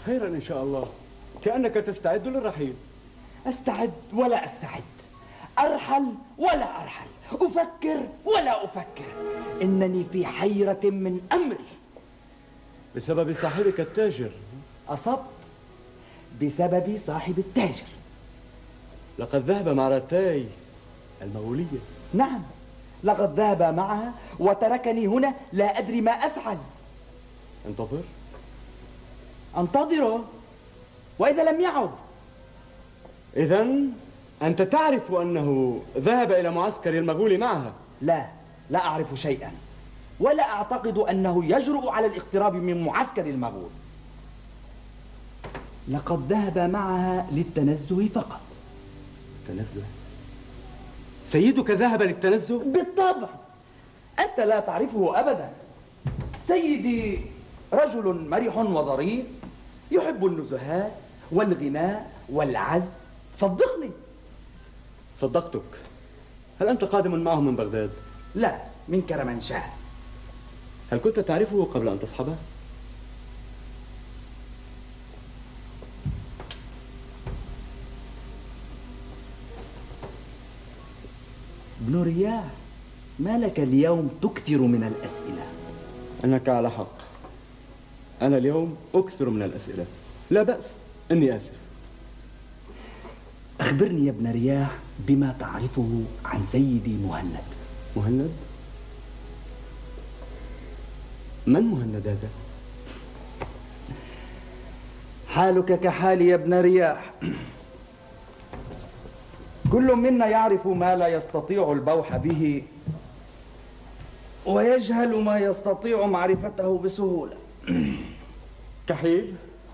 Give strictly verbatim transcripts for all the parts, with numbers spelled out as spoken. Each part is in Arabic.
خيرا إن شاء الله. كأنك تستعد للرحيل. أستعد ولا أستعد، أرحل ولا أرحل، أفكر ولا أفكر، إنني في حيرة من أمري. بسبب صاحبك التاجر. أصبت، بسبب صاحب التاجر. لقد ذهب مع رتاي المغولية. نعم، لقد ذهب معها وتركني هنا لا أدري ما أفعل. انتظر. أنتظره، وإذا لم يعد؟ إذن أنت تعرف أنه ذهب إلى معسكر المغول معها؟ لا، لا أعرف شيئا، ولا أعتقد أنه يجرؤ على الاقتراب من معسكر المغول. لقد ذهب معها للتنزه فقط. تنزه؟ سيدك ذهب للتنزه؟ بالطبع، أنت لا تعرفه أبدا. سيدي رجل مرح وظريف، يحب النزهات والغناء والعزف، صدقني. صدقتك. هل أنت قادم معه من بغداد؟ لا، من كرمانشاه. هل كنت تعرفه قبل أن تصحبه؟ ابن رياح، ما لك اليوم تكثر من الأسئلة؟ أنك على حق، أنا اليوم أكثر من الأسئلة. لا بأس، إني آسف. أخبرني يا ابن رياح بما تعرفه عن سيدي مهند. مهند؟ من مهند هذا؟ حالك كحالي يا ابن رياح. كل منا يعرف ما لا يستطيع البوح به، ويجهل ما يستطيع معرفته بسهولة. كحيل،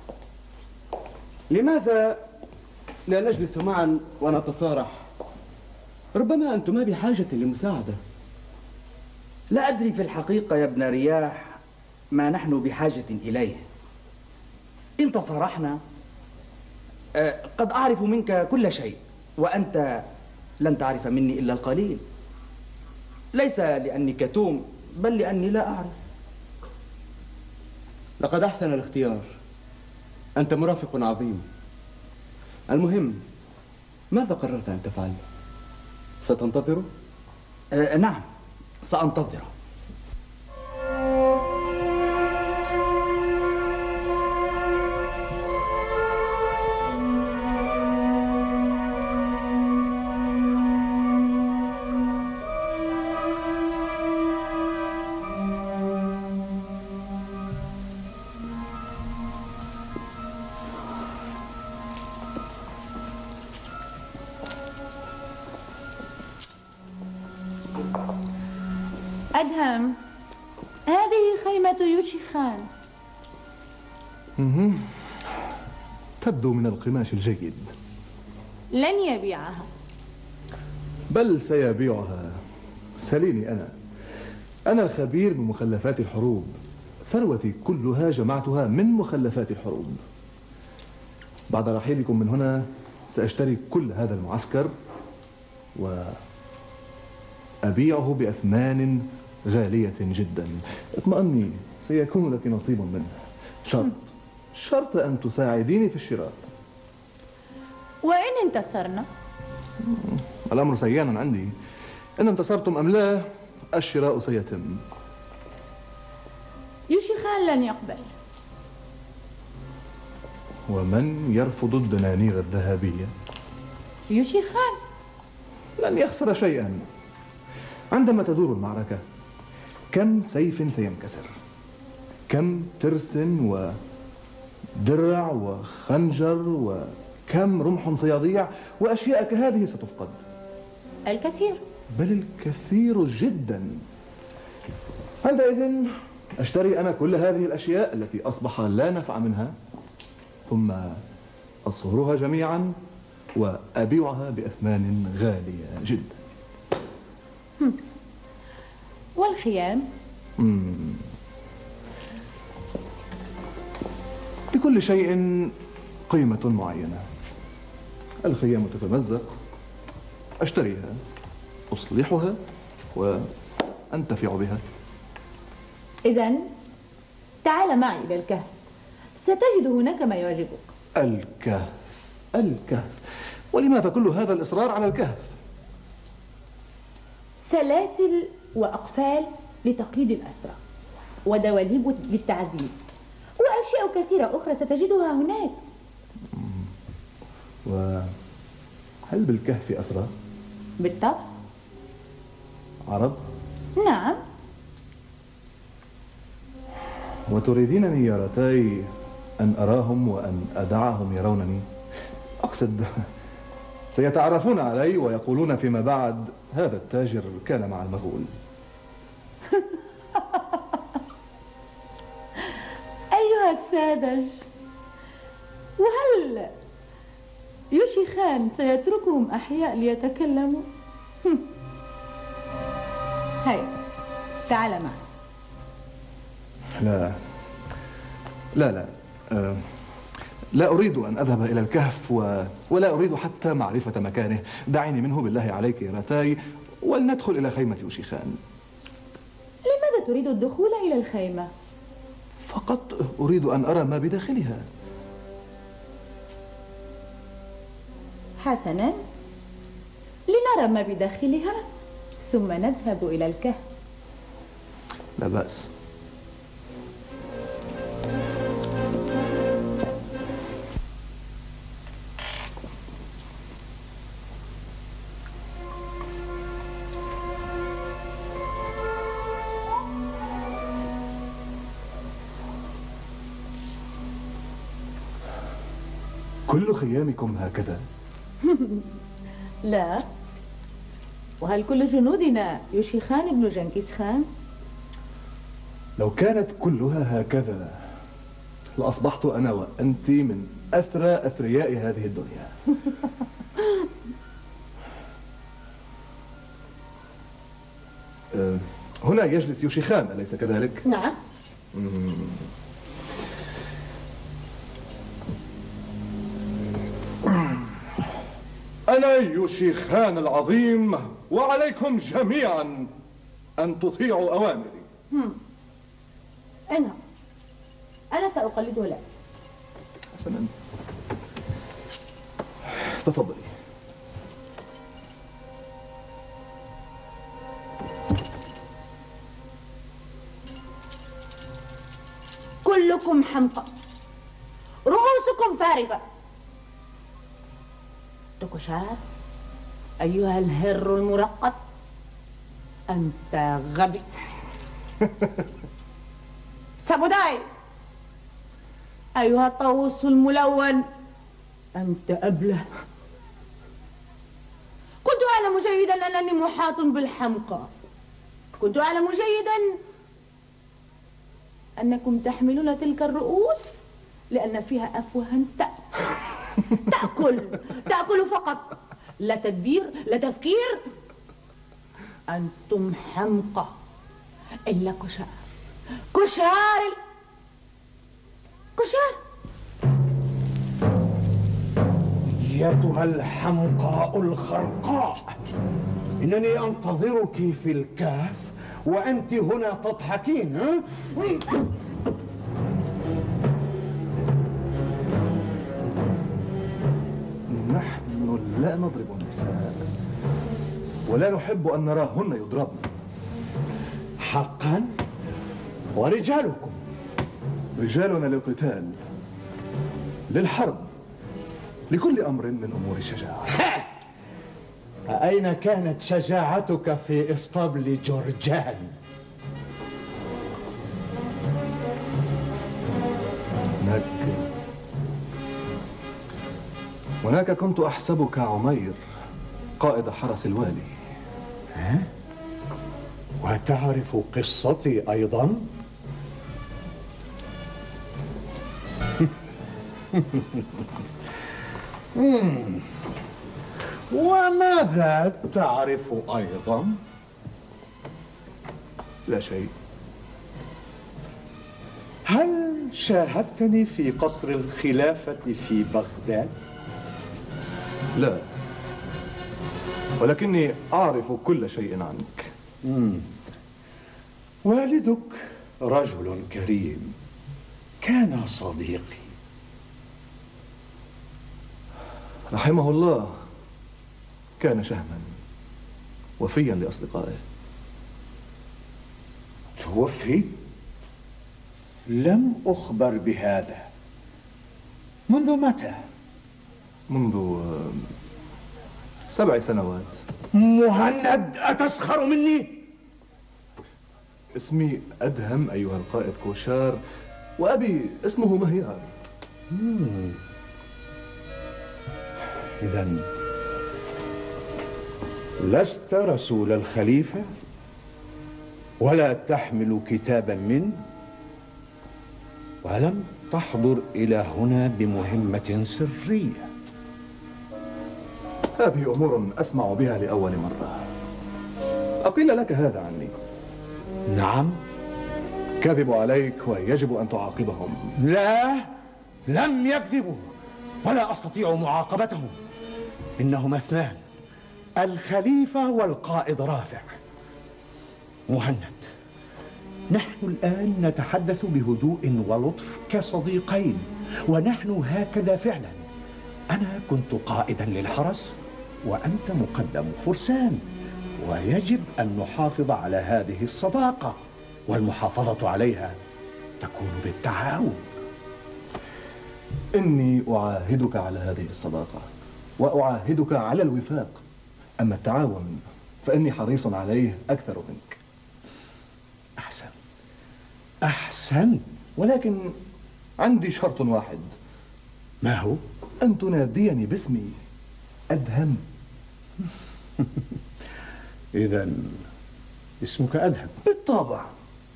لماذا لا نجلس معا ونتصارح؟ ربما أنتما بحاجة لمساعدة. لا أدري في الحقيقة يا ابن رياح ما نحن بحاجة إليه. إن تصارحنا قد أعرف منك كل شيء، وأنت لن تعرف مني إلا القليل، ليس لأني كتوم بل لأني لا أعرف. لقد أحسن الاختيار، أنت مرافق عظيم. المهم، ماذا قررت أن تفعل؟ ستنتظره؟ أه نعم، سأنتظره. أدهم، هذه خيمة يوشي خان. تبدو من القماش الجيد. لن يبيعها. بل سيبيعها. سليني أنا أنا الخبير بمخلفات الحروب. ثروتي كلها جمعتها من مخلفات الحروب. بعد رحيلكم من هنا سأشتري كل هذا المعسكر وأبيعه بأثمان غالية جدا. اطمئني، سيكون لك نصيب منه. شرط شرط أن تساعديني في الشراء. وإن انتصرنا؟ الأمر سيان عندي. إن انتصرتم أم لا، الشراء سيتم. يوشي خان لن يقبل. ومن يرفض الدنانير الذهبية؟ يوشي خان. لن يخسر شيئا. عندما تدور المعركة كم سيف سينكسر، كم ترس ودرع وخنجر، وكم رمح سيضيع، وأشياء كهذه ستفقد. الكثير، بل الكثير جدا. عندئذ أشتري أنا كل هذه الأشياء التي أصبح لا نفع منها، ثم أصهرها جميعا وأبيعها بأثمان غالية جدا. والخيام؟ مم. لكل شيء قيمة معينة. الخيام تتمزق، أشتريها، أصلحها وأنتفع بها. إذن تعال معي إلى الكهف، ستجد هناك ما يعجبك. الكهف، الكهف، ولماذا كل هذا الإصرار على الكهف؟ سلاسل وأقفال لتقييد الأسرى، ودواليب للتعذيب، وأشياء كثيرة أخرى ستجدها هناك. وهل بالكهف أسرى؟ بالطبع. عرب؟ نعم. وتريدينني يا رتاي أن أراهم وأن أدعهم يرونني؟ أقصد سيتعرفون علي ويقولون فيما بعد هذا التاجر كان مع المغول. أيها الساذج، وهل يوشي خان سيتركهم أحياء ليتكلموا؟ هيا تعال معي. لا لا لا أه لا أريد أن أذهب إلى الكهف و... ولا أريد حتى معرفة مكانه. دعيني منه بالله عليك يا رتاي، ولندخل إلى خيمة يوشي خان. لماذا تريد الدخول إلى الخيمة؟ فقط أريد أن أرى ما بداخلها. حسنا، لنرى ما بداخلها ثم نذهب إلى الكهف. لا بأس. كل خيامكم هكذا؟ لا. وهل كل جنودنا يوشي خان ابن جنكيز خان؟ لو كانت كلها هكذا لأصبحت أنا وأنت من أثرى أثرياء هذه الدنيا. أه هنا يجلس يوشي خان أليس كذلك؟ نعم. أنا يوشي خان العظيم، وعليكم جميعا أن تطيعوا أوامري. أنا أنا سأقلده لك. حسنا، تفضلي. كلكم حمقى، رؤوسكم فارغة. توكوشار أيها الهر المرقد، أنت غبي. سابوداي أيها الطاووس الملون، أنت أبله. كنت أعلم جيدا أنني محاط بالحمقى. كنت أعلم جيدا أنكم تحملون تلك الرؤوس لأن فيها أفواها تأكل تأكل فقط، لا تدبير لا تفكير. أنتم حمقى إلا كشار. كشار كشار. أيتها الحمقاء الخرقاء، إنني أنتظرك في الكهف وأنت هنا تضحكين. ها؟ نحن لا نضرب النساء ولا نحب أن نراهن يضربن. حقا؟ ورجالكم؟ رجالنا للقتال، للحرب، لكل أمر من أمور الشجاعة. أين كانت شجاعتك في إسطبل جرجان؟ هناك هناك كنت أحسبك عمير قائد حرس الوالي. ها؟ وتعرف قصتي أيضا؟ وماذا تعرف أيضا؟ لا شيء. هل شاهدتني في قصر الخلافة في بغداد؟ لا، ولكني أعرف كل شيء عنك. مم. والدك رجل كريم، كان صديقي. رحمه الله، كان شهما وفيا لأصدقائه. توفي؟ لم أخبر بهذا. منذ متى؟ منذ سبع سنوات. مهند، أتسخر مني؟ اسمي أدهم أيها القائد كوشار، وأبي اسمه مهيار. إذن لست رسول الخليفة ولا تحمل كتابا منه، ولم تحضر إلى هنا بمهمة سرية. هذه أمور أسمع بها لأول مرة. أقيل لك هذا عني؟ نعم. كذبوا عليك ويجب أن تعاقبهم. لا، لم يكذبوا ولا أستطيع معاقبتهم. إنهما اثنان، الخليفة والقائد رافع. مهند، نحن الآن نتحدث بهدوء ولطف كصديقين، ونحن هكذا فعلا. أنا كنت قائدا للحرس وأنت مقدم فرسان، ويجب أن نحافظ على هذه الصداقة، والمحافظة عليها تكون بالتعاون. إني أعاهدك على هذه الصداقة وأعاهدك على الوفاق، أما التعاون فإني حريص عليه أكثر منك. أحسن أحسن، ولكن عندي شرط واحد. ما هو؟ أن تناديني باسمي أدهم. إذن اسمك أدهم؟ بالطبع.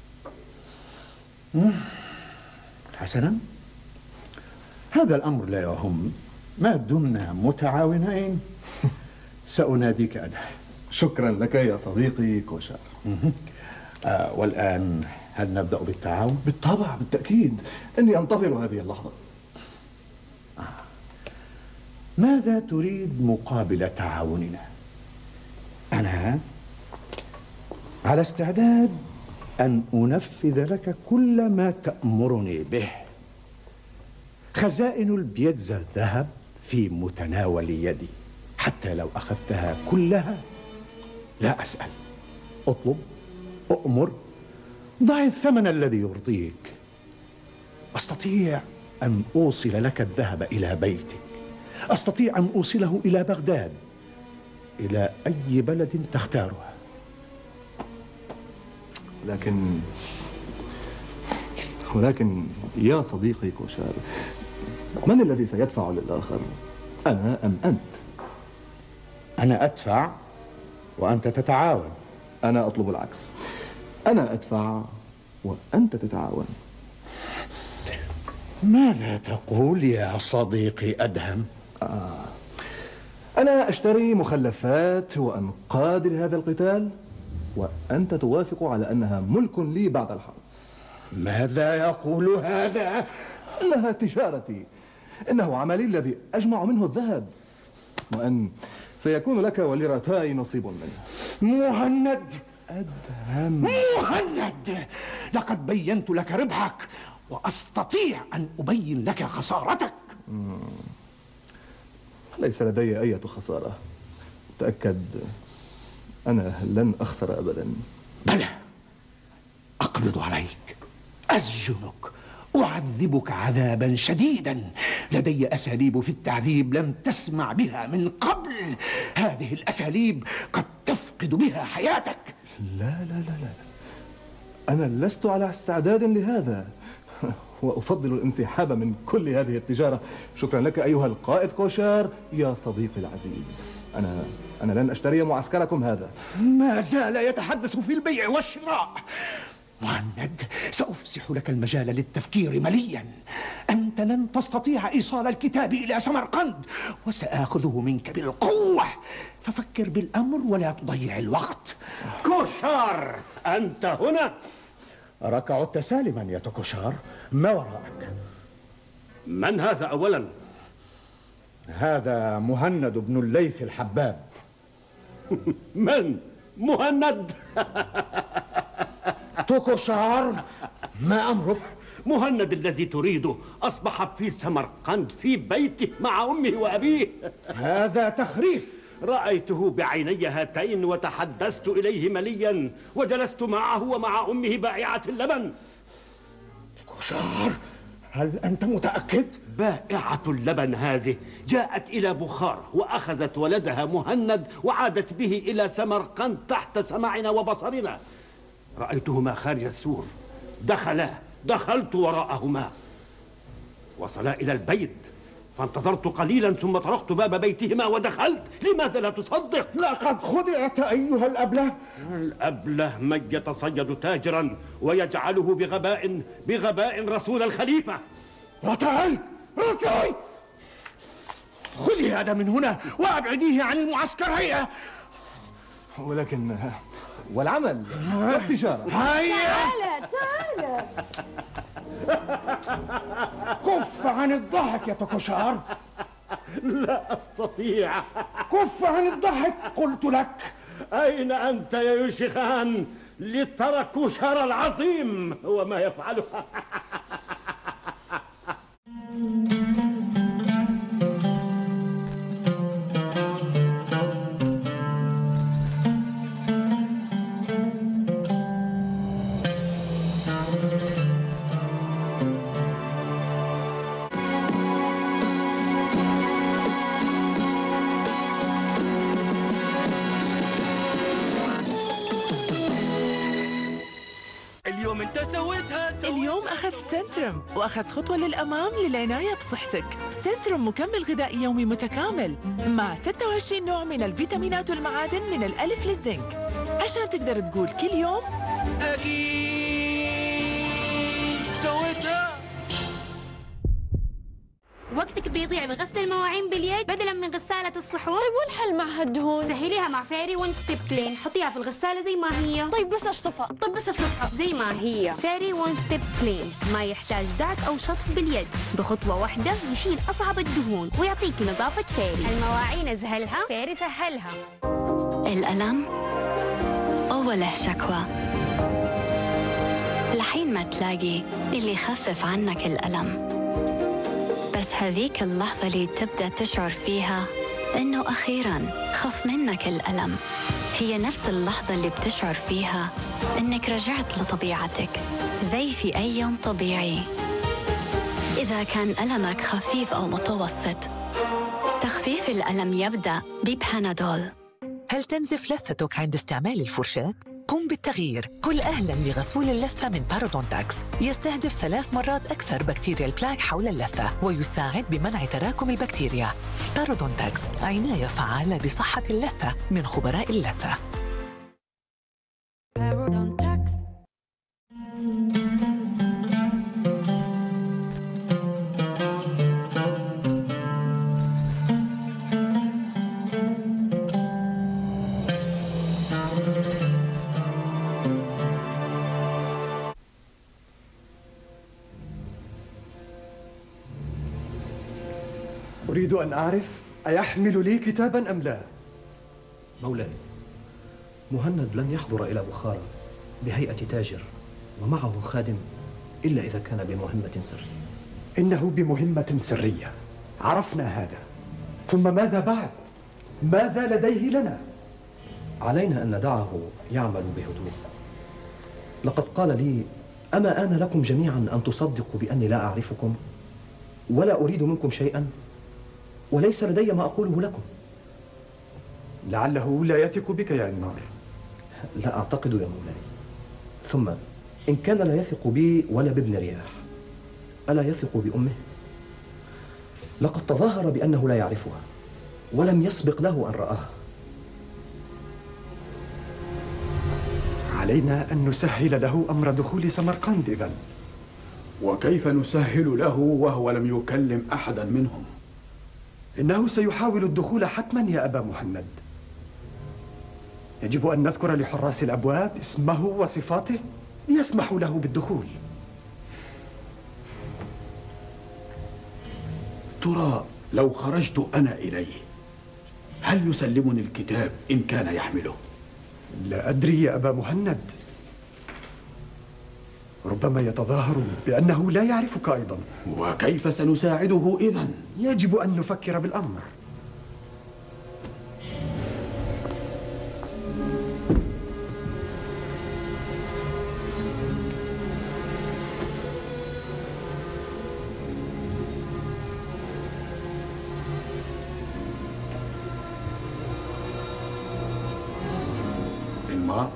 حسنا، هذا الأمر لا يهم، ما دمنا متعاونين. سأناديك أدهم. شكرا لك يا صديقي كوشار. آه والآن هل نبدأ بالتعاون؟ بالطبع، بالتأكيد. إني أنتظر هذه اللحظة. آه. ماذا تريد مقابل تعاوننا؟ أنا على استعداد أن أنفذ لك كل ما تأمرني به. خزائن البيتزا الذهب في متناول يدي، حتى لو أخذتها كلها لا أسأل. اطلب، أؤمر، ضع الثمن الذي يرضيك. أستطيع أن أوصل لك الذهب إلى بيتك، أستطيع أن أوصله إلى بغداد، إلى أي بلد تختارها. لكن ولكن يا صديقي كوشار، من الذي سيدفع للآخر؟ أنا أم أنت؟ أنا أدفع وأنت تتعاون. أنا أطلب العكس، أنا أدفع وأنت تتعاون. ماذا تقول يا صديقي أدهم؟ آه. أنا أشتري مخلفات وأنقاد لهذا القتال، وأنت توافق على أنها ملك لي بعد الحرب. ماذا يقول هذا؟ إنها تجارتي، إنه عملي الذي أجمع منه الذهب، وأن سيكون لك ولرتاي نصيب منه. مهند، أدهم، مهند، لقد بينت لك ربحك وأستطيع أن أبين لك خسارتك. مم. ليس لدي أي خسارة، تأكد، أنا لن أخسر أبدا. بلى، أقبض عليك، أسجنك، أعذبك عذابا شديدا. لدي أساليب في التعذيب لم تسمع بها من قبل. هذه الأساليب قد تفقد بها حياتك. لا لا لا لا، أنا لست على استعداد لهذا، وأفضل الانسحاب من كل هذه التجارة. شكرا لك أيها القائد كوشار يا صديقي العزيز. أنا أنا لن أشتري معسكركم هذا. ما زال يتحدث في البيع والشراء. مهند، سأفسح لك المجال للتفكير مليا. أنت لن تستطيع إيصال الكتاب إلى سمرقند، وسآخذه منك بالقوة. ففكر بالأمر ولا تضيع الوقت. كوشار، أنت هنا؟ أراك عدت سالما يا كوشار. ما وراءك؟ من هذا أولا؟ هذا مهند بن الليث الحباب. من؟ مهند؟ توكوشار، ما أمرك؟ مهند الذي تريده أصبح في سمرقند في بيته مع أمه وأبيه. هذا تخريف. رأيته بعيني هاتين وتحدثت إليه مليا، وجلست معه ومع أمه بائعة اللبن. كوشار، هل أنت متأكد؟ بائعة اللبن هذه جاءت إلى بخارى وأخذت ولدها مهند وعادت به إلى سمرقند تحت سماعنا وبصرنا. رأيتهما خارج السور، دخلا، دخلت وراءهما، وصلا إلى البيت فانتظرت قليلا ثم طرقت باب بيتهما ودخلت. لماذا لا تصدق؟ لقد خدعت أيها الأبله. الأبله من يتصيد تاجرا ويجعله بغباء بغباء رسول الخليفة. رتاي، رتاي، خذي هذا من هنا وأبعديه عن المعسكر. هيا. ولكن والعمل والتجارة. هيا تعال تعال. كف عن الضحك يا تكوشار. لا أستطيع. كف عن الضحك قلت لك. أين أنت يا يوشخان لترى كوشار العظيم وما يفعله؟ اليوم انت سويتها, سويتها اليوم أخذت سنترم وأخذت خطوة للأمام للعناية بصحتك. سنترم مكمل غذائي يومي متكامل مع ستة وعشرين نوع من الفيتامينات والمعادن من الألف للزنك عشان تقدر تقول كل يوم أكيد سويتها. وقتك بيضيع بغسل المواعين باليد بدلا من غسالة الصحون. طيب والحل مع هالدهون؟ سهليها مع فيري ون ستيب كلين. حطيها في الغسالة زي ما هي. طيب بس اشطفها. طيب بس افركها زي ما هي. فيري ون ستيب كلين ما يحتاج دعك أو شطف باليد، بخطوة واحدة يشيل أصعب الدهون ويعطيك نظافة فيري. المواعين أزهلها، فيري سهلها. الألم أوله شكوى لحين ما تلاقي اللي يخفف عنك الألم. بس هذيك اللحظة اللي تبدأ تشعر فيها إنه أخيراً خف منك الألم هي نفس اللحظة اللي بتشعر فيها إنك رجعت لطبيعتك زي في أي يوم طبيعي. إذا كان ألمك خفيف أو متوسط، تخفيف الألم يبدأ ببانادول. هل تنزف لثتك عند استعمال الفرشاة؟ قم بالتغيير. كل أهلاً لغسول اللثة من بارودونتاكس. يستهدف ثلاث مرات أكثر بكتيريا البلاك حول اللثة ويساعد بمنع تراكم البكتيريا. بارودونتاكس عناية فعالة بصحة اللثة من خبراء اللثة. بارودونتاكس. أريد أن أعرف أيحمل لي كتابا أم لا؟ مولاي، مهند لن يحضر إلى بخارى بهيئة تاجر ومعه خادم إلا إذا كان بمهمة سرية. إنه بمهمة سرية، عرفنا هذا، ثم ماذا بعد؟ ماذا لديه لنا؟ علينا أن ندعه يعمل بهدوء. لقد قال لي: أما آن لكم جميعا أن تصدقوا بأني لا أعرفكم ولا أريد منكم شيئا وليس لدي ما أقوله لكم. لعله لا يثق بك يا النار. لا أعتقد يا مولاي. ثم إن كان لا يثق بي ولا بابن رياح، ألا يثق بأمه؟ لقد تظاهر بأنه لا يعرفها ولم يسبق له أن رآها. علينا أن نسهل له أمر دخول سمرقند إذن. وكيف نسهل له وهو لم يكلم أحدا منهم؟ إنه سيحاول الدخول حتما يا أبا مهند. يجب أن نذكر لحراس الأبواب اسمه وصفاته ليسمحوا له بالدخول. ترى لو خرجت أنا إليه هل يسلمني الكتاب إن كان يحمله؟ لا أدري يا أبا مهند. ربما يتظاهر بأنه لا يعرفك أيضا. وكيف سنساعده إذن؟ يجب أن نفكر بالأمر. إنمار،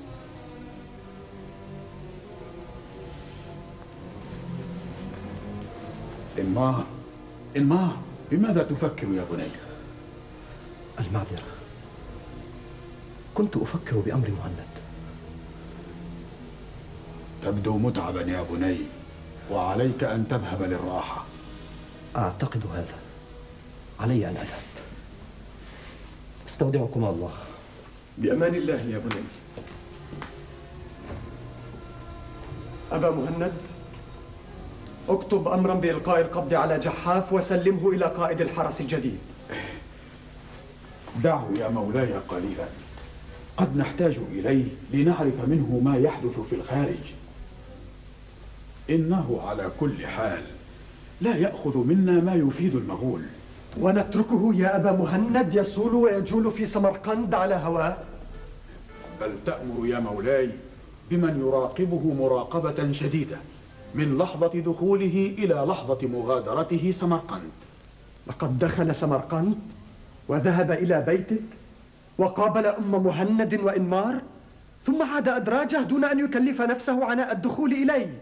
إنمار، إنمار، بماذا تفكر يا بني؟ المعذرة، كنت أفكر بأمر مهند. تبدو متعبا يا بني، وعليك أن تذهب للراحة. أعتقد هذا. علي أن أذهب. استودعكم الله. بأمان الله يا بني. أبا مهند، اكتب أمرا بإلقاء القبض على جحاف وسلمه إلى قائد الحرس الجديد. دعه يا مولاي قليلا، قد نحتاج إليه لنعرف منه ما يحدث في الخارج. إنه على كل حال لا يأخذ منا ما يفيد المغول. ونتركه يا أبا مهند يسول ويجول في سمرقند على هواه؟ بل تأمر يا مولاي بمن يراقبه مراقبة شديدة من لحظة دخوله إلى لحظة مغادرته سمرقند. لقد دخل سمرقند وذهب إلى بيتك وقابل أم مهند وإنمار، ثم عاد أدراجه دون أن يكلف نفسه عناء الدخول إليه.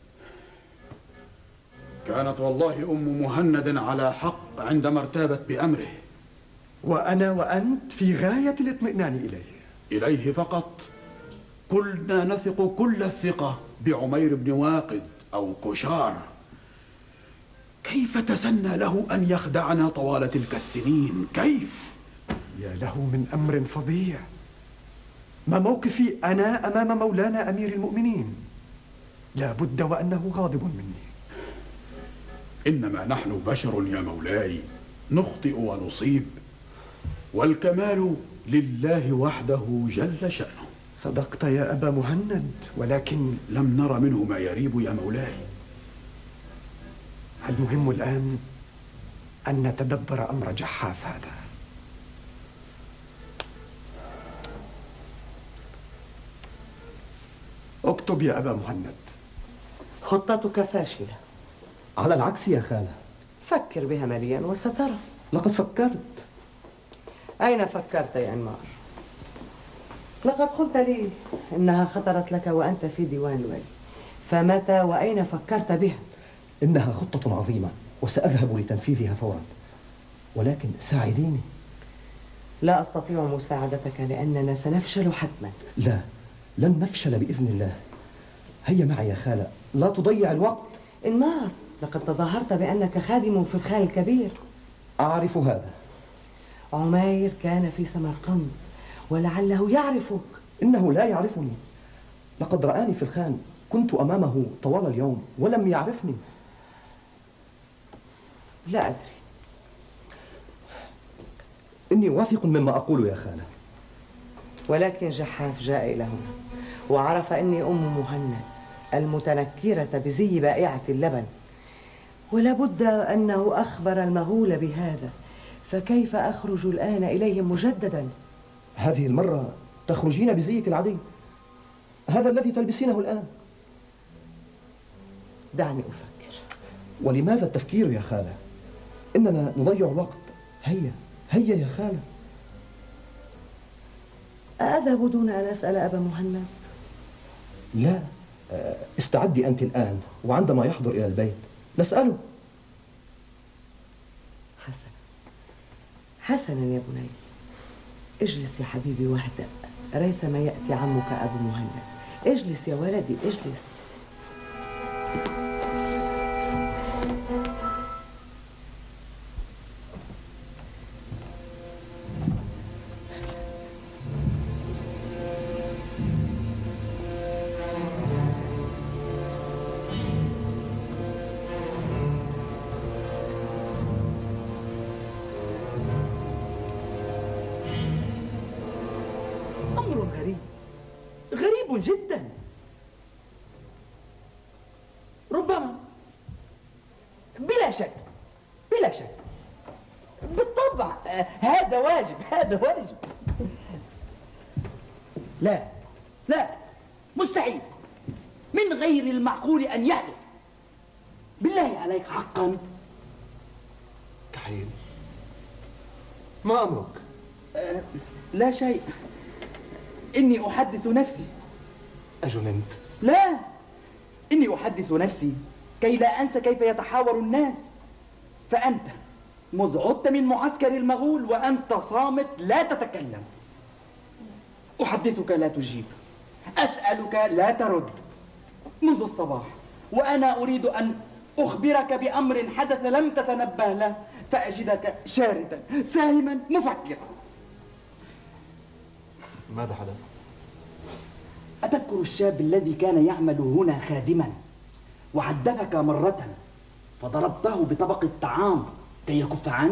كانت والله أم مهند على حق عندما ارتابت بأمره، وأنا وأنت في غاية الاطمئنان إليه. إليه فقط. كلنا نثق كل الثقة بعمير بن واقد أو كشار. كيف تسنى له أن يخدعنا طوال تلك السنين؟ كيف؟ يا له من أمر فظيع. ما موقفي أنا أمام مولانا أمير المؤمنين؟ لا بد وأنه غاضب مني. إنما نحن بشر يا مولاي، نخطئ ونصيب، والكمال لله وحده جل شأنه. صدقت يا أبا مهند، ولكن لم نر منه ما يريب يا مولاي. المهم الآن أن نتدبر أمر جحاف هذا. اكتب يا أبا مهند. خطتك فاشلة. على العكس يا خالة. فكر بها مليا وسترى. لقد فكرت. أين فكرت يا أنمار؟ لقد قلت لي إنها خطرت لك وأنت في ديوان الولي، فمتى وأين فكرت بها؟ إنها خطة عظيمة وسأذهب لتنفيذها فورا، ولكن ساعديني. لا أستطيع مساعدتك لأننا سنفشل حتما. لا، لن نفشل بإذن الله. هيا معي يا خالة، لا تضيع الوقت. إنمار، لقد تظاهرت بأنك خادم في الخان الكبير. أعرف هذا. عمير كان في سمرقند ولعله يعرفك. إنه لا يعرفني. لقد رآني في الخان، كنت أمامه طوال اليوم ولم يعرفني. لا أدري. إني واثق مما أقول يا خالة. ولكن جحاف جاء إلى هنا وعرف أني أم مهند المتنكرة بزي بائعة اللبن، ولا بد أنه أخبر المغول بهذا، فكيف أخرج الآن إليهم مجددا؟ هذه المرة تخرجين بزيك العادي، هذا الذي تلبسينه الآن. دعني أفكر. ولماذا التفكير يا خالة؟ إننا نضيع الوقت. هيا هيا يا خالة. أذهب دون أن أسأل أبا مهند؟ لا، استعدي أنت الآن، وعندما يحضر إلى البيت نسأله. حسنا حسنا يا بني، اجلس يا حبيبي واهدأ، ريثما يأتي عمك أبو مهند. اجلس يا ولدي، اجلس. أمر غريب، غريب جدا. طبعا هذا واجب، هذا واجب. لا لا، مستحيل، من غير المعقول أن يحدث. بالله عليك حقا. كحيل، ما أمرك؟ أه لا شيء، إني أحدث نفسي. أجننت؟ لا، إني أحدث نفسي كي لا أنسى كيف يتحاور الناس. فأنت مذ عدت من معسكر المغول وأنت صامت لا تتكلم. أحدثك لا تجيب، أسألك لا ترد منذ الصباح، وأنا أريد أن أخبرك بأمر حدث لم تتنبه له فأجدك شاردا ساهما مفكرا. ماذا حدث؟ أتذكر الشاب الذي كان يعمل هنا خادما وحدثك مرة فضربته بطبق الطعام كي يكف عنك؟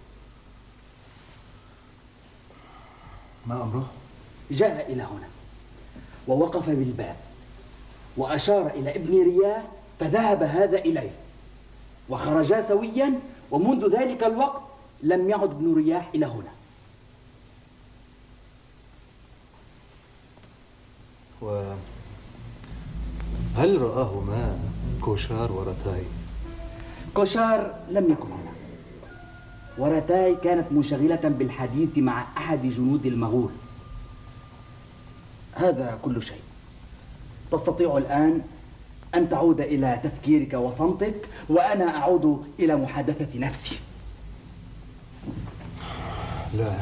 ما أمره؟ جاء إلى هنا ووقف بالباب وأشار إلى ابن رياح فذهب هذا إليه وخرجا سويا، ومنذ ذلك الوقت لم يعد ابن رياح إلى هنا. وهل رآهما كوشار ورتاي؟ كوشار لم يكن هنا، ورتاي كانت منشغلة بالحديث مع أحد جنود المغول. هذا كل شيء. تستطيع الآن أن تعود إلى تفكيرك وصمتك، وأنا أعود إلى محادثة نفسي. لا،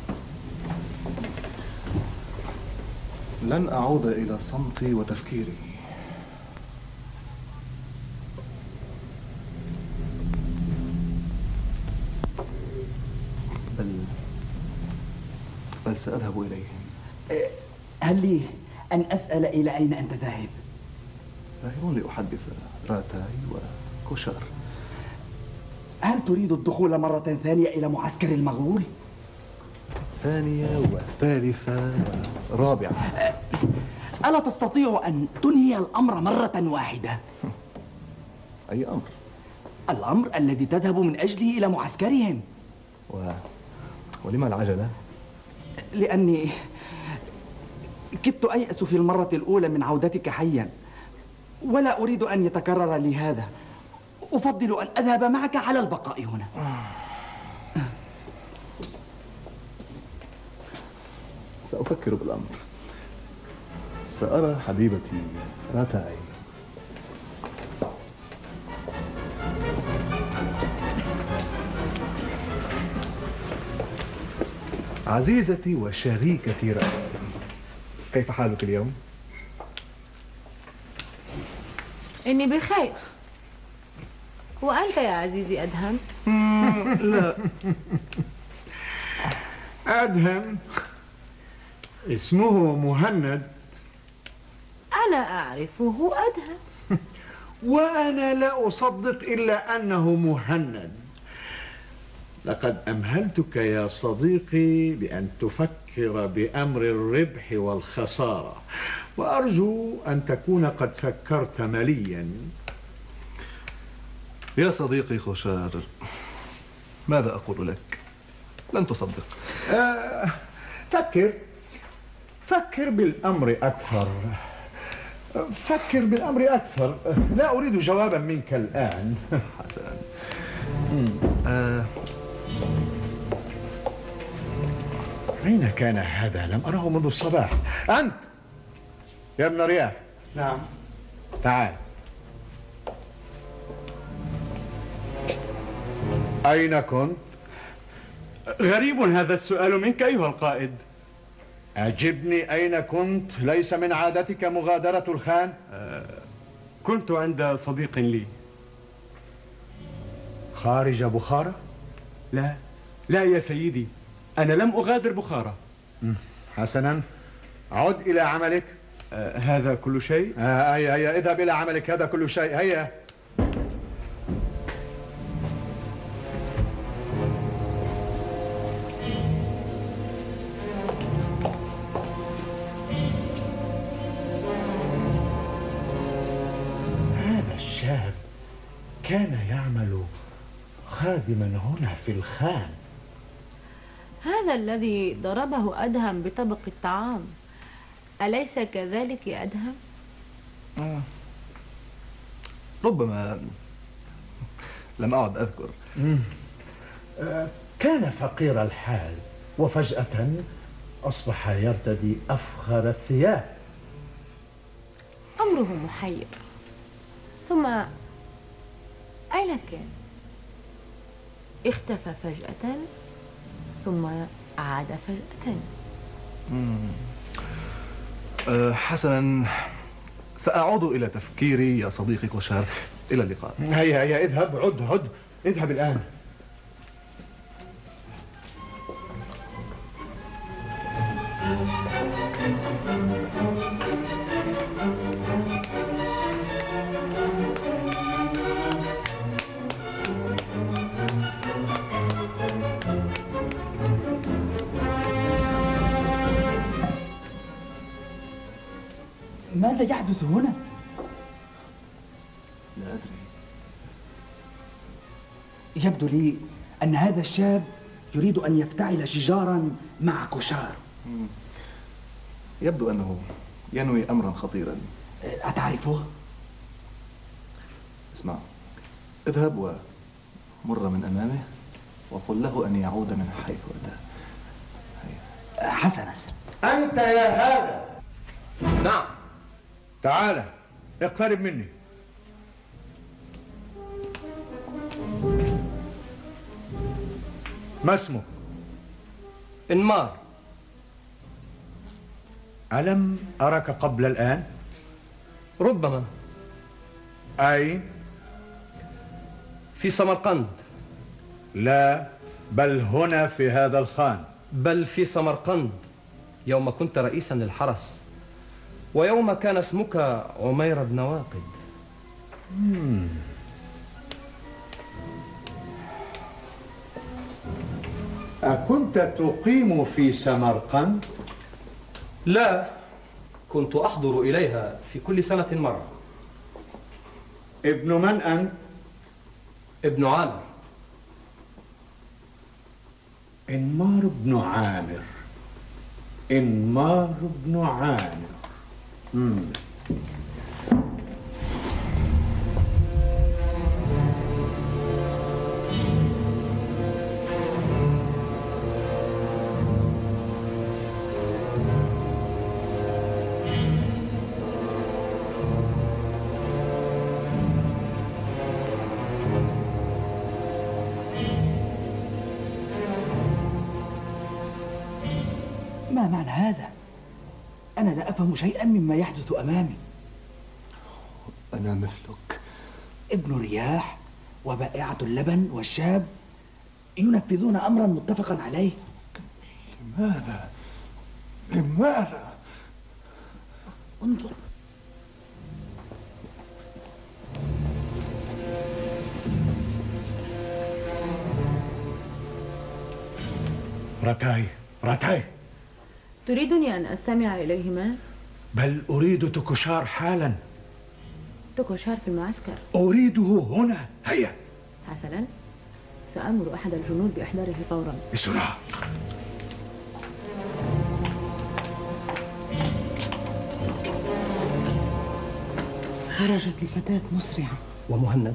لن أعود إلى صمتي وتفكيري. بل بل سأذهب إليهم. هل لي أن أسأل إلى أين أنت ذاهب؟ ذاهب لأحدث راتاي وكوشار. هل تريد الدخول مرة ثانية إلى معسكر المغول؟ ثانية وثالثة ورابعة. ألا تستطيع أن تنهي الأمر مرة واحدة؟ أي أمر؟ الأمر الذي تذهب من أجله إلى معسكرهم. و... ولما العجلة؟ لأني كدت أيأس في المرة الأولى من عودتك حيا، ولا أريد أن يتكرر لي هذا. أفضل أن أذهب معك على البقاء هنا. سأفكر بالأمر. سأرى حبيبتي راتاي. عزيزتي وشريكتي راتاي، كيف حالك اليوم؟ إني بخير. وأنت يا عزيزي أدهم؟ لا، أدهم اسمه مهند. أنا أعرفه أدهم. وأنا لا أصدق إلا أنه مهند. لقد أمهلتك يا صديقي بأن تفكر بأمر الربح والخسارة، وأرجو أن تكون قد فكرت مليا. يا صديقي خوشار، ماذا أقول لك؟ لن تصدق. آه، فكر فكر بالأمر أكثر. فكر بالأمر أكثر. لا أريد جوابا منك الآن. حسنا. آه. أين كان هذا؟ لم أره منذ الصباح. أنت يا ابن رياح. نعم. تعال. أين كنت؟ غريب هذا السؤال منك أيها القائد. أجبني، أين كنت؟ ليس من عادتك مغادرة الخان؟ آه، كنت عند صديق لي. خارج بخارى؟ لا لا يا سيدي، أنا لم أغادر بخارى. حسنا، عد إلى عملك. آه، هذا كل شيء؟ آه، هيا هيا اذهب إلى عملك، هذا كل شيء. هيا. هذا الشاب كان يعمل خادما هنا في الخان، هذا الذي ضربه أدهم بطبق الطعام أليس كذلك يا أدهم؟ آه. ربما لم أعد أذكر. آه كان فقير الحال وفجأة أصبح يرتدي أفخر الثياب. أمره محير. ثم أين كان؟ اختفى فجأة ثم عاد فجأة. أه حسنا، سأعود إلى تفكيري يا صديقي كوشار. إلى اللقاء. هيا هيا اذهب، عد عد اذهب الآن. ماذا يحدث هنا؟ لا أدري. يبدو لي أن هذا الشاب يريد أن يفتعل شجارا مع كوشار. يبدو أنه ينوي أمرا خطيرا. أتعرفه؟ اسمع، اذهب ومر من أمامه وقل له أن يعود من حيث أتى. حسنا. أنت يا هذا. نعم. تعال اقترب مني. ما اسمك؟ إنمار. ألم أرك قبل الآن؟ ربما. أين؟ في سمرقند. لا، بل هنا في هذا الخان. بل في سمرقند يوم كنت رئيسا للحرس، ويوم كان اسمك عمير بن واقد. مم. أكنت تقيم في سمرقند؟ لا، كنت أحضر إليها في كل سنة مرة. ابن من أنت؟ ابن عامر. إنمار بن عامر. إنمار بن عامر. مم. ما معنى هذا؟ أنا لا أفهم شيئا مما يحدث أمامي. أنا مثلك. ابن رياح وبائعة اللبن والشاب ينفذون أمرا متفقا عليه. لماذا؟ لماذا؟ انظر. رتاي رتاي، تريدني أن أستمع إليهما؟ بل أريد تكشار حالا. تكشار في المعسكر. أريده هنا. هيا. حسنا، سأمر أحد الجنود بإحضاره فورا. بسرعة. خرجت الفتاة مسرعة. ومهند؟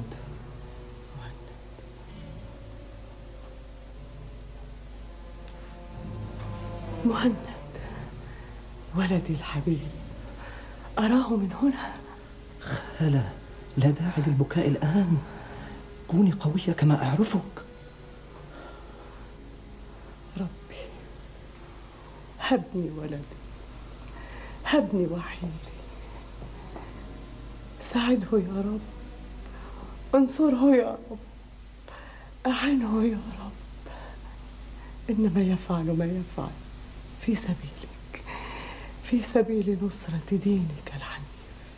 مهند ولدي الحبيب، أراه من هنا. خالة، لا داعي للبكاء الآن. كوني قوية كما أعرفك. ربي هبني ولدي، هبني وحيدي، ساعده يا رب، انصره يا رب، أعنه يا رب. إنما يفعل ما يفعل في سبيلك، في سبيل نصرة دينك الحنيف.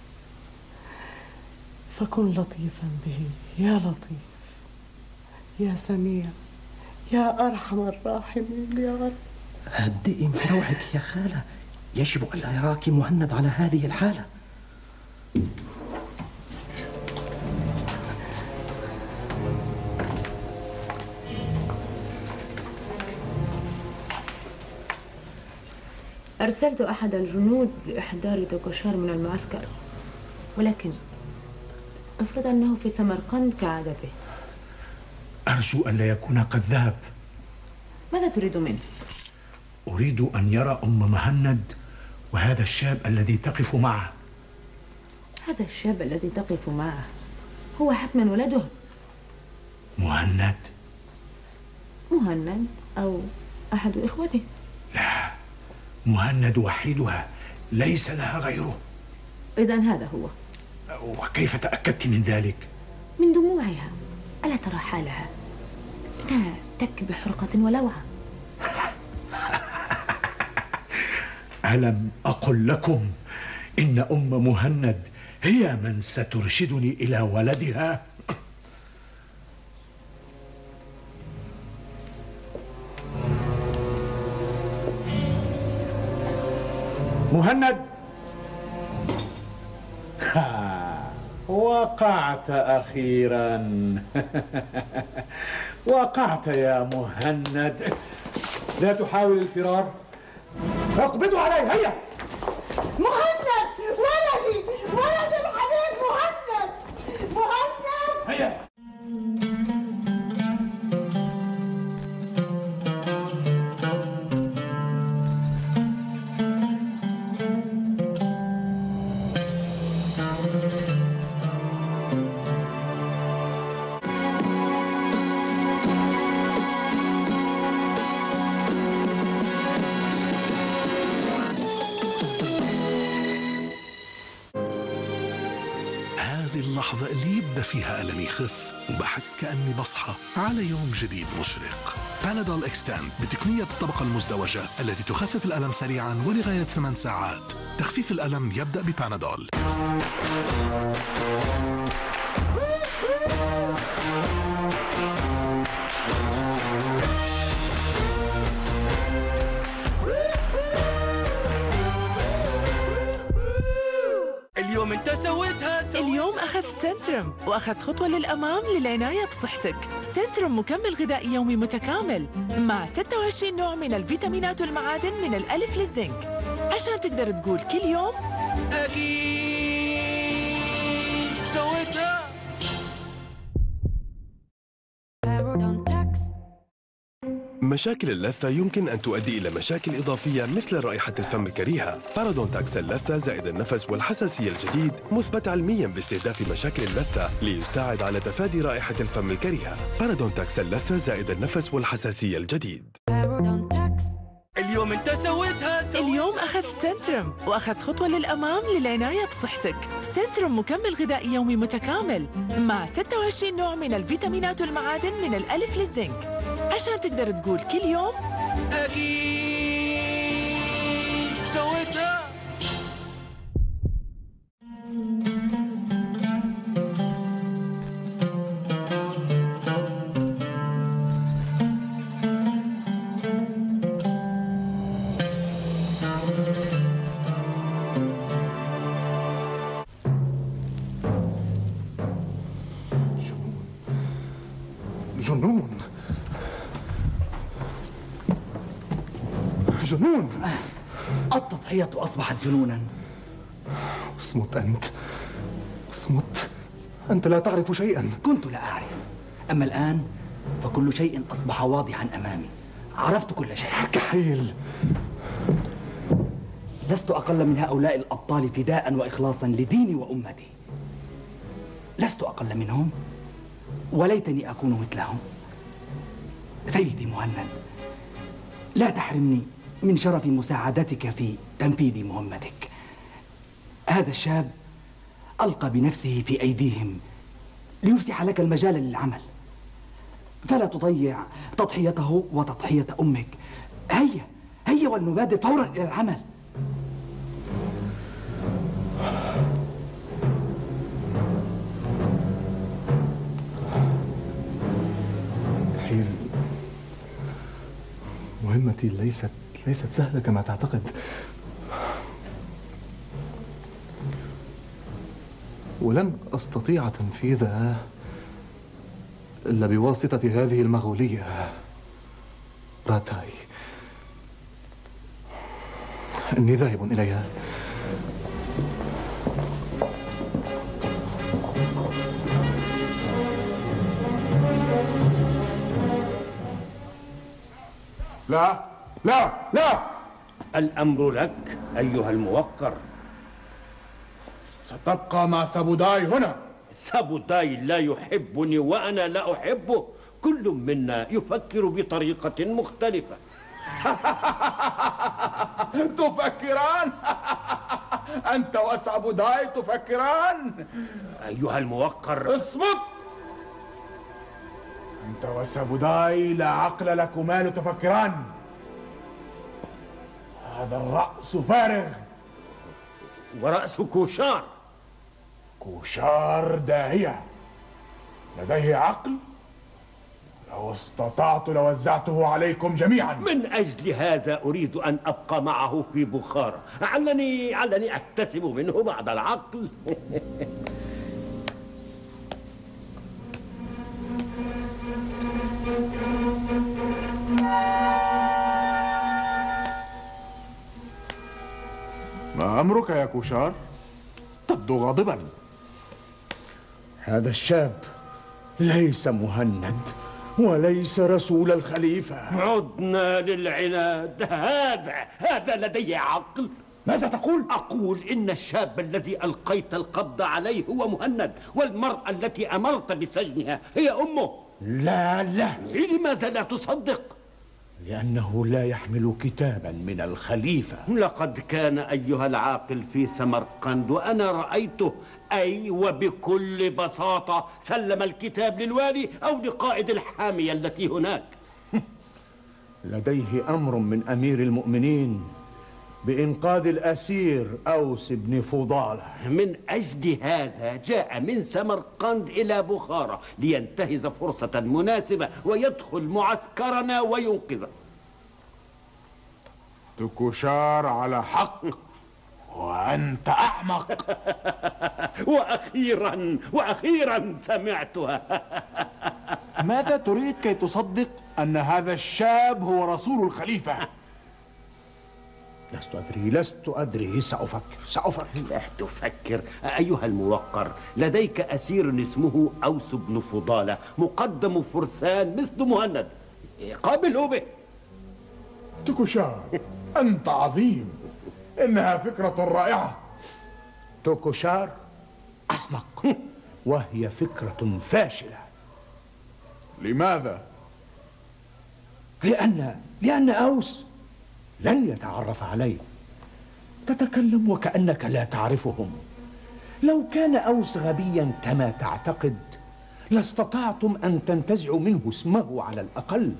فكن لطيفا به يا لطيف، يا سميع، يا أرحم الراحمين يا رب. هدئي من روعك يا خالة، يجب ألا يراك مهند على هذه الحالة. أرسلت أحد الجنود لإحضار دوكوشار من المعسكر، ولكن أفرض أنه في سمرقند كعادته. أرجو أن لا يكون قد ذهب. ماذا تريد منه؟ أريد أن يرى أم مهند وهذا الشاب الذي تقف معه. هذا الشاب الذي تقف معه هو حتما ولده. مهند؟ مهند أو أحد إخوته. لا، مهند وحيدها، ليس لها غيره. إذن هذا هو. وكيف تأكدت من ذلك؟ من دموعها، ألا ترى حالها؟ لا تبكي بحرقة ولوعة. ألم أقل لكم إن أم مهند هي من سترشدني إلى ولدها؟ مهند، وقعت أخيرا. وقعت يا مهند. لا تحاول الفرار. اقبضوا علي، هيا. مهند ولدي، ولدي الحبيب مهند، مهند. هيا. اللحظة اللي يبدأ فيها ألمي يخف وبحس كأني بصحى على يوم جديد مشرق. بانادول إكستند بتقنية الطبقة المزدوجة التي تخفف الألم سريعا ولغاية ثمان ساعات. تخفيف الألم يبدأ ببانادول. اليوم انت سويتها, سويتها اليوم أخذت سنترم وأخذت خطوة للأمام للعناية بصحتك. سنترم مكمل غذائي يومي متكامل مع ستة وعشرين نوع من الفيتامينات والمعادن من الألف للزنك عشان تقدر تقول كل يوم أكيد سويتها. مشاكل اللثة يمكن أن تؤدي إلى مشاكل إضافية مثل رائحة الفم الكريهة. بارادونتاكس اللثة زائد النفس والحساسية الجديد مثبت علمياً باستهداف مشاكل اللثة ليساعد على تفادي رائحة الفم الكريهة. بارادونتاكس اللثة زائد النفس والحساسية الجديد. اليوم انت سويتها, سويتها. اليوم أخذت سنترم وأخذت خطوة للأمام للعناية بصحتك. سنترم مكمل غذائي يومي متكامل مع ستة وعشرين نوع من الفيتامينات والمعادن من الألف للزنك عشان تقدر تقول كل يوم أكيد سويتها. جنون جنون. التضحية أصبحت جنونا. اصمت أنت، اصمت. أنت لا تعرف شيئا. كنت لا أعرف، أما الآن فكل شيء أصبح واضحا أمامي. عرفت كل شيء. كحيل. لست أقل من هؤلاء الأبطال فداء وإخلاصا لديني وأمتي. لست أقل منهم، وليتني أكون مثلهم. سيدي مهند، لا تحرمني من شرف مساعدتك في تنفيذ مهمتك. هذا الشاب ألقى بنفسه في أيديهم ليفسح لك المجال للعمل، فلا تضيع تضحيته وتضحية أمك. هيا هيا ولنبادر فورا إلى العمل. كحيل، مهمتي ليست ليست سهلة كما تعتقد، ولن أستطيع تنفيذها إلا بواسطة هذه المغولية راتاي. إني ذاهب إليها. لا لا لا، الأمر لك أيها الموقر. ستبقى مع سابوداي هنا. سابوداي لا يحبني وأنا لا أحبه. كل منا يفكر بطريقة مختلفة. تفكران؟ أنت وسابوداي تفكران؟ أيها الموقر اصمت! أنت وسابوداي لا عقل لكما لتفكران. هذا الرأس فارغ. ورأس كوشار. كوشار داهية، لديه عقل. لو استطعت لوزعته عليكم جميعا. من أجل هذا أريد أن أبقى معه في بخارى. علني علني أكتسب منه بعض العقل. ما أمرك يا كوشار؟ تبدو غاضبا. هذا الشاب ليس مهند وليس رسول الخليفة. عدنا للعناد. هذا هذا لديه عقل. ماذا تقول؟ أقول إن الشاب الذي ألقيت القبض عليه هو مهند، والمرأة التي أمرت بسجنها هي أمه. لا لا. لماذا لا تصدق؟ لأنه لا يحمل كتابا من الخليفة. لقد كان أيها العاقل في سمرقند وأنا رأيته، أي وبكل بساطة سلم الكتاب للوالي أو لقائد الحامية التي هناك. لديه أمر من أمير المؤمنين بإنقاذ الأسير أوس بن فضالة. من أجل هذا جاء من سمرقند إلى بخارى لينتهز فرصة مناسبة ويدخل معسكرنا وينقذه. تكوشار على حق وأنت أحمق. وأخيرا وأخيرا سمعتها. ماذا تريد كي تصدق أن هذا الشاب هو رسول الخليفة؟ لست أدري لست أدري سأفكر سأفكر. لا تفكر أيها الموقر. لديك أسير اسمه أوس بن فضالة، مقدم فرسان مثل مهند. قابله به. تكوشار أنت عظيم. إنها فكرة رائعة. توكوشار أحمق وهي فكرة فاشلة. لماذا؟ لأن لأن أوس لن يتعرف عليه. تتكلم وكأنك لا تعرفهم. لو كان أوس غبيا كما تعتقد لاستطعتم أن تنتزعوا منه اسمه على الأقل.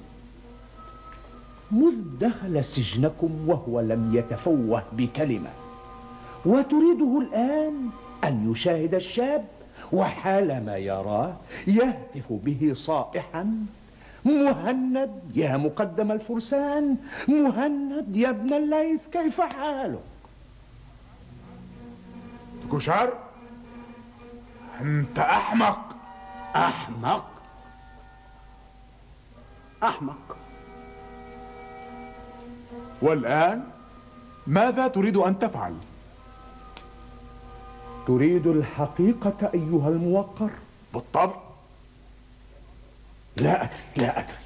مذ دخل سجنكم وهو لم يتفوه بكلمة، وتريده الآن أن يشاهد الشاب وحالما يراه يهتف به صائحا: مهند يا مقدم الفرسان، مهند يا ابن الليث، كيف حالك؟ تكوشار أنت أحمق. أحمق أحمق. والآن ماذا تريد أن تفعل؟ تريد الحقيقة أيها الموقر؟ بالطبع. لا أدري لا أدري.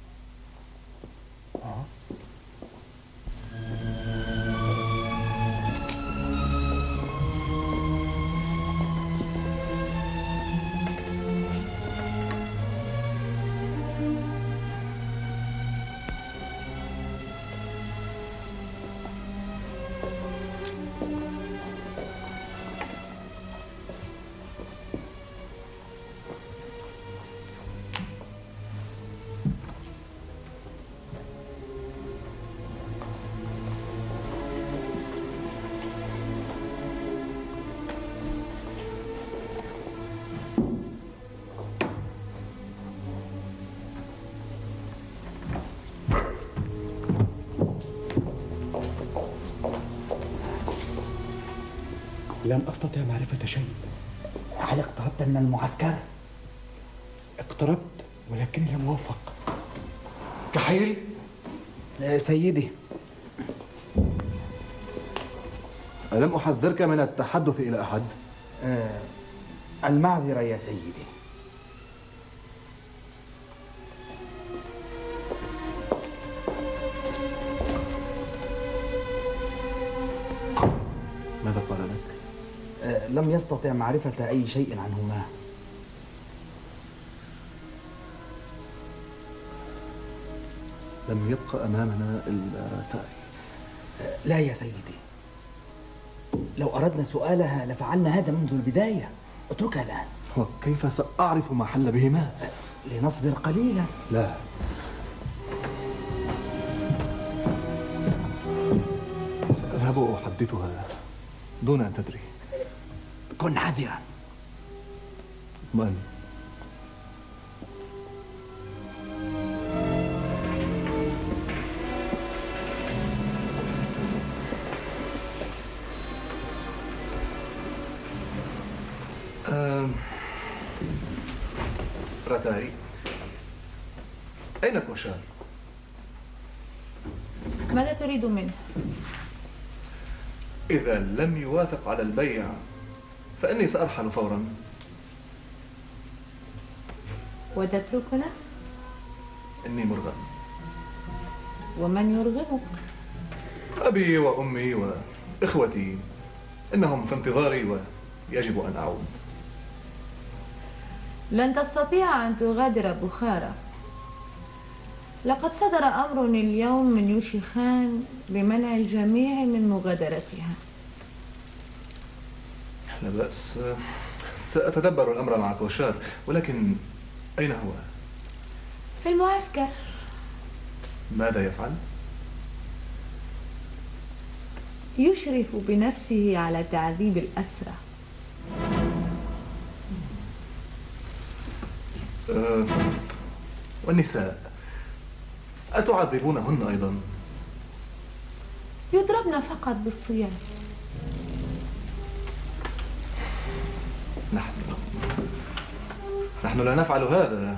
لم أستطع معرفة شيء. هل اقتربت من المعسكر؟ اقتربت ولكني لم أوفق. كحيل؟ سيدي، ألم أحذرك من التحدث إلى أحد؟ آه المعذرة يا سيدي. ماذا قال لك؟ آه لم يستطع معرفة أي شيء عنهما. لم يبقى أمامنا إلا راتاي. آه لا يا سيدي، لو أردنا سؤالها لفعلنا هذا منذ البداية. اتركها الآن. وكيف سأعرف ما حل بهما؟ لنصبر قليلا. لا، سأذهب وأحدثها دون أن تدري. كن حذرا. اطمئن. راتاي، أين كوشار؟ ماذا تريد منه؟ إذا لم يوافق على البيع فإني سأرحل فورا. وتتركنا؟ إني مرغم. ومن يرغمك؟ أبي وأمي وإخوتي، إنهم في انتظاري ويجب أن أعود. لن تستطيع أن تغادر بخارى. لقد صدر أمر اليوم من يوشي خان بمنع الجميع من مغادرتها. لا بأس، سأتدبر الأمر مع كوشار، ولكن أين هو؟ في المعسكر. ماذا يفعل؟ يشرف بنفسه على تعذيب الأسرى. أه والنساء أتعذبونهن أيضا؟ يضربن فقط بالصيام. نحن نحن لا نفعل هذا.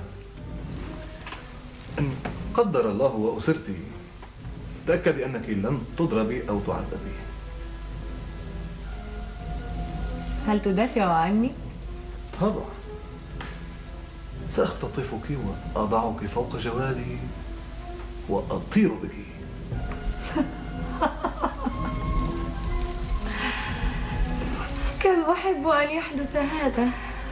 إن قدر الله وأسرت، تأكدي أنك لن تضربي أو تعذبي. هل تدافع عني؟ طبعا، سأختطفك وأضعك فوق جوادي وأطير بك. كم أحب أن يحدث هذا.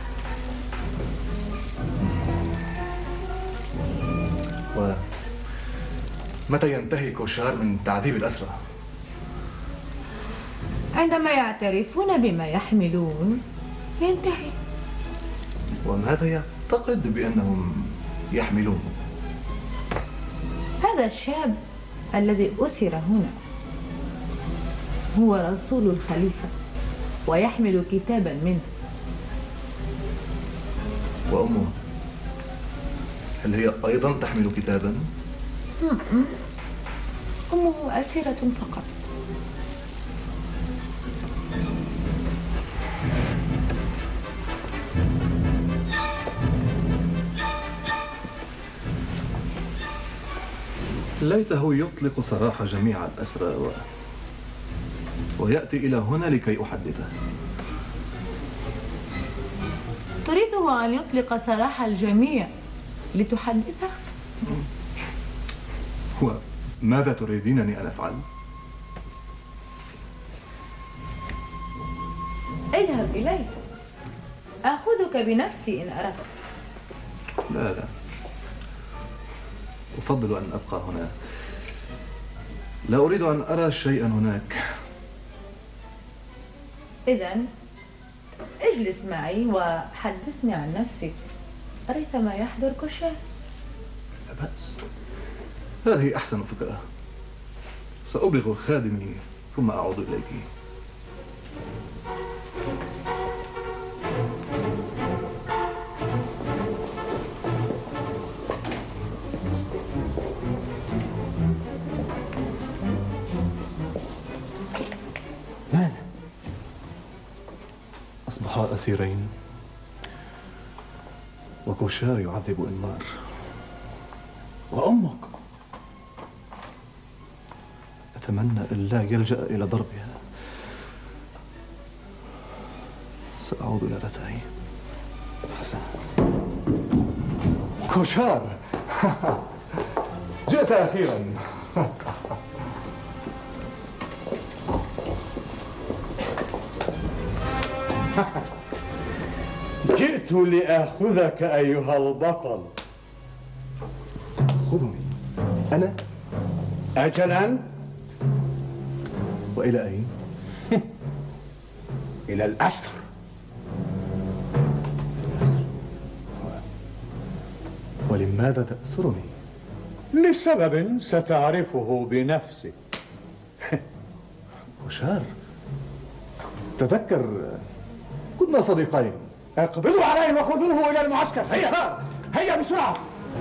ومتى ينتهي كوشار من تعذيب الأسرى؟ عندما يعترفون بما يحملون ينتهي. وماذا يعتقد بأنهم يحملون؟ هذا الشاب الذي أسر هنا هو رسول الخليفة ويحمل كتابا منه. وأمه هل هي أيضا تحمل كتابا؟ أمه أسيرة فقط. ليته يطلق سراح جميع الأسرى و... ويأتي إلى هنا لكي أحدثه. تريده أن يطلق سراح الجميع لتحدثه؟ وماذا تريدينني أن أفعل؟ اذهب إليه، آخذك بنفسي إن أردت. لا لا، أفضل أن أبقى هنا. لا أريد أن أرى شيئا هناك. إذن اجلس معي وحدثني عن نفسك. أريت ما يحضر كوشار؟ لا بأس، هذه أحسن فكرة. سأبلغ خادمي ثم أعود إليك. ماذا؟ أصبحا أسيرين وكوشار يعذب إنمار. وأمك؟ أتمنى ألا يلجأ إلى ضربها. سأعود إلى رتاي. حسنا. كوشار، جئت أخيرا. جئت لآخذك أيها البطل. خذني أنا؟ أجل أنت؟ وإلى أين؟ إلى الأسر. ولماذا تأسرني؟ لسبب ستعرفه بنفسك. كوشار، تذكر كنا صديقين. اقبضوا عليه وخذوه إلى المعسكر. هيا هيا بسرعة.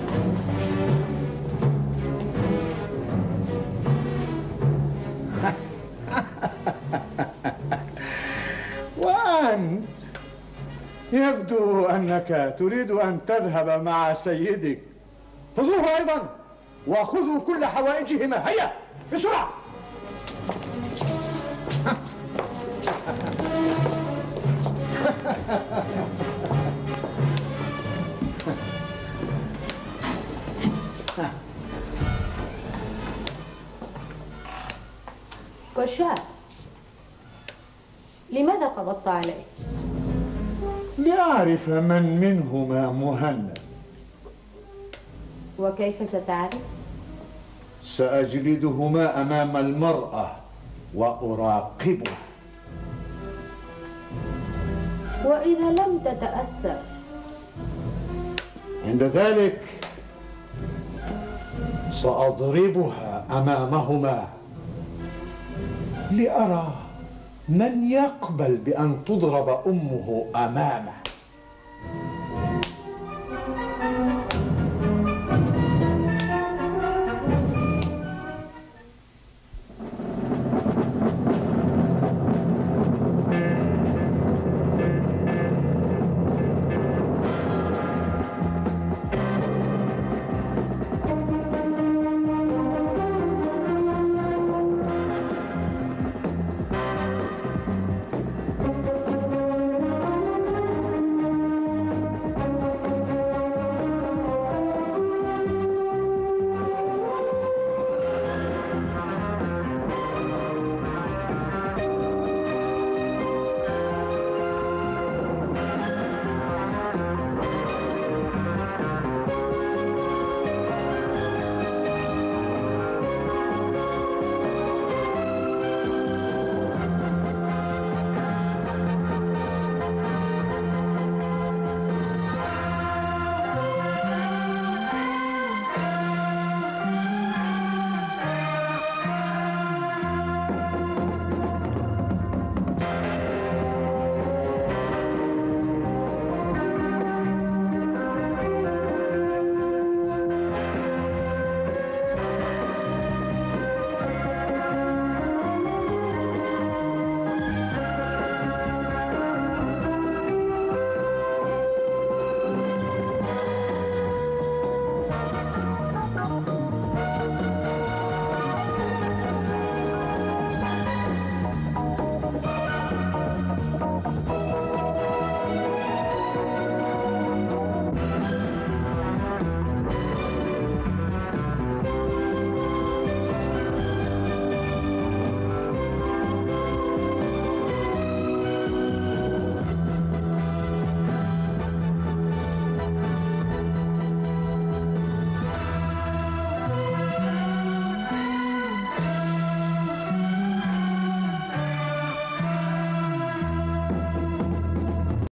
وأنت يبدو أنك تريد أن تذهب مع سيدك. خذوه أيضا وخذوا كل حوائجهما. هيا بسرعة. كوشار، لماذا قبضت عليه؟ لأعرف من منهما مهند. وكيف ستعرف؟ سأجلدهما أمام المرأة وأراقبه. وإذا لم تتأثر؟ عند ذلك سأضربها أمامهما لأرى من يقبل بأن تضرب أمه أمامه.